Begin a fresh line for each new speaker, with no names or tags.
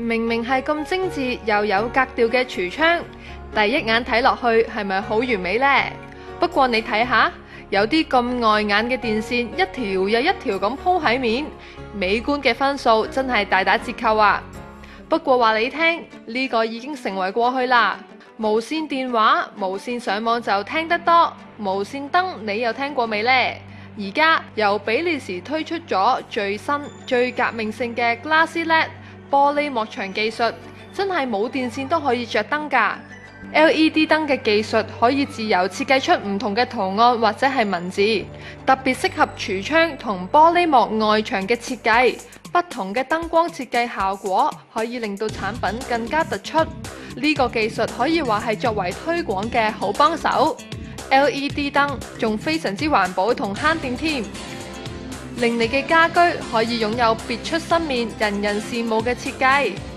明明係咁精緻又有格調嘅櫥窗，第一眼睇落去係咪好完美呢？不過你睇下，有啲咁礙眼嘅電線一條又一條咁鋪喺面，美觀嘅分數真係大打折扣啊！不過話你聽，呢個已經成為過去啦。無線電話、無線上網就聽得多，無線燈你又聽過未呢？而家由比利時推出咗最新最革命性嘅 Glass LED 玻璃幕牆技術，真係冇電線都可以着燈㗎。LED 燈嘅技術可以自由設計出唔同嘅圖案或者係文字，特別適合櫥窗同玻璃幕外牆嘅設計。不同嘅燈光設計效果可以令到產品更加突出。呢個技術可以話係作為推廣嘅好幫手。LED 燈仲非常之環保同慳電添，令你嘅家居可以擁有別出心面、人人羨慕嘅設計。